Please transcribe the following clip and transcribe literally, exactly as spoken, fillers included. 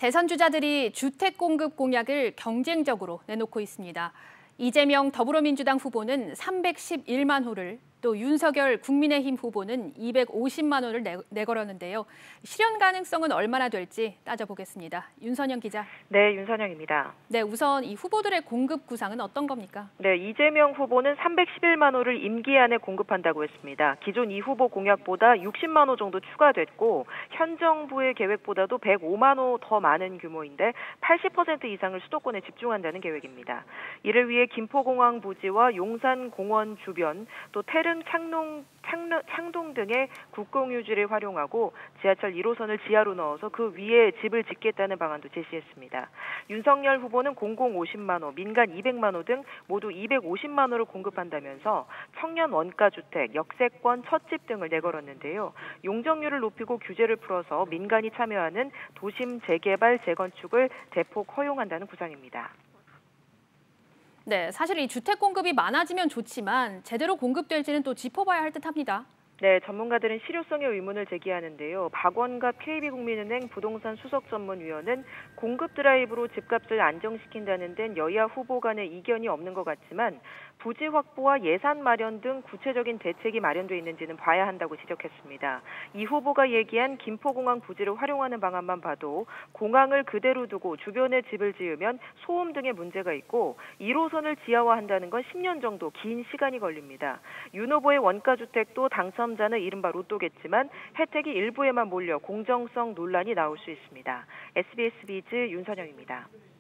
대선 주자들이 주택 공급 공약을 경쟁적으로 내놓고 있습니다. 이재명 더불어민주당 후보는 삼백십일만 호를, 또 윤석열 국민의힘 후보는 이백오십만 호를 내, 내걸었는데요. 실현 가능성은 얼마나 될지 따져보겠습니다. 윤선영 기자. 네, 윤선영입니다. 네, 우선 이 후보들의 공급 구상은 어떤 겁니까? 네, 이재명 후보는 삼백십일만 호를 임기 안에 공급한다고 했습니다. 기존 이 후보 공약보다 육십만 호 정도 추가됐고 현 정부의 계획보다도 백오만 호 더 많은 규모인데 팔십 퍼센트 이상을 수도권에 집중한다는 계획입니다. 이를 위해 김포공항 부지와 용산공원 주변, 또 태릉 창농, 창, 창동 등의 국공유지를 활용하고 지하철 일 호선을 지하로 넣어서 그 위에 집을 짓겠다는 방안도 제시했습니다. 윤석열 후보는 공공 오십만 호, 민간 이백만 호 등 모두 이백오십만 호를 공급한다면서 청년 원가주택, 역세권, 첫집 등을 내걸었는데요. 용적률을 높이고 규제를 풀어서 민간이 참여하는 도심 재개발, 재건축을 대폭 허용한다는 구상입니다. 네, 사실 이 주택 공급이 많아지면 좋지만 제대로 공급될지는 또 짚어봐야 할 듯합니다. 네, 전문가들은 실효성의 의문을 제기하는데요. 박원갑 케이비국민은행 부동산 수석전문위원은 공급 드라이브로 집값을 안정시킨다는 데는 여야 후보 간의 이견이 없는 것 같지만 부지 확보와 예산 마련 등 구체적인 대책이 마련돼 있는지는 봐야 한다고 지적했습니다. 이 후보가 얘기한 김포공항 부지를 활용하는 방안만 봐도 공항을 그대로 두고 주변에 집을 지으면 소음 등의 문제가 있고 일 호선을 지하화한다는 건 십 년 정도 긴 시간이 걸립니다. 윤 후보의 원가주택도 당첨자는 이른바 로또겠지만 혜택이 일부에만 몰려 공정성 논란이 나올 수 있습니다. 에스비에스 비즈 윤선영입니다.